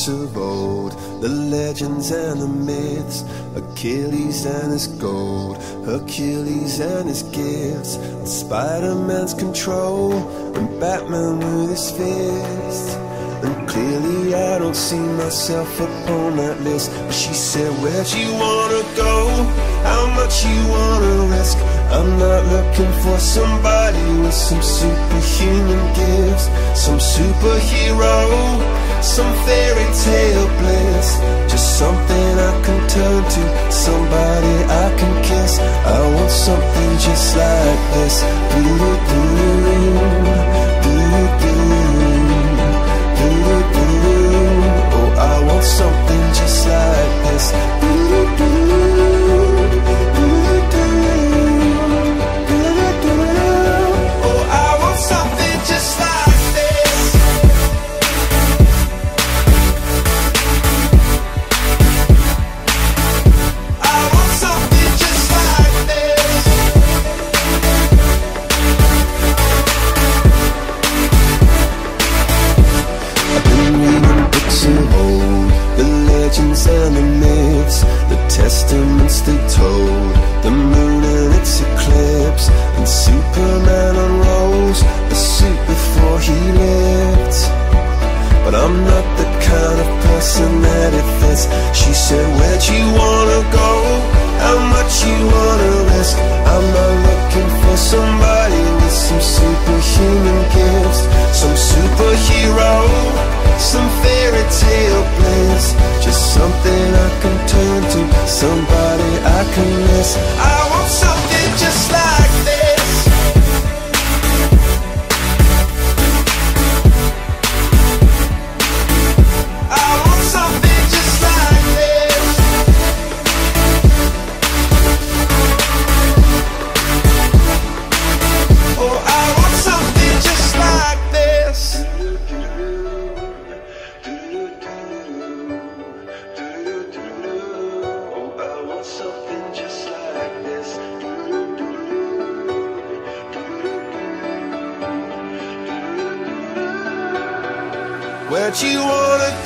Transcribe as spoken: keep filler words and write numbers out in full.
books of old, the legends and the myths, Achilles and his gold, Hercules and his gifts, and Spider-Man's control, and Batman with his fists. And clearly I don't see myself upon that list. But she said, where'd you wanna go? How much you wanna risk? I'm not looking for somebody with some superhuman gifts, some superhero, some fairy tale bliss. Just something I can turn to, somebody I can kiss. I want something just like this. Do-do-do, do-do-do. Oh, I want something just like this. Oh, I want something just like this. I want something just like this. I've been reading books of old, the legends and the myths, the testaments they told, the moon and its eclipse, and Superman unrolls the suit before he lived. But I'm not the kind of person that it fits. She said, where'd you wanna go? How much you wanna risk? I'm not looking for somebody with some superhuman gifts, some superhero, some fairy tale bliss. Just something I can turn to, somebody I can miss. I want something just like this. I want something just like this. Oh, I want something just like this. Where'd you wanna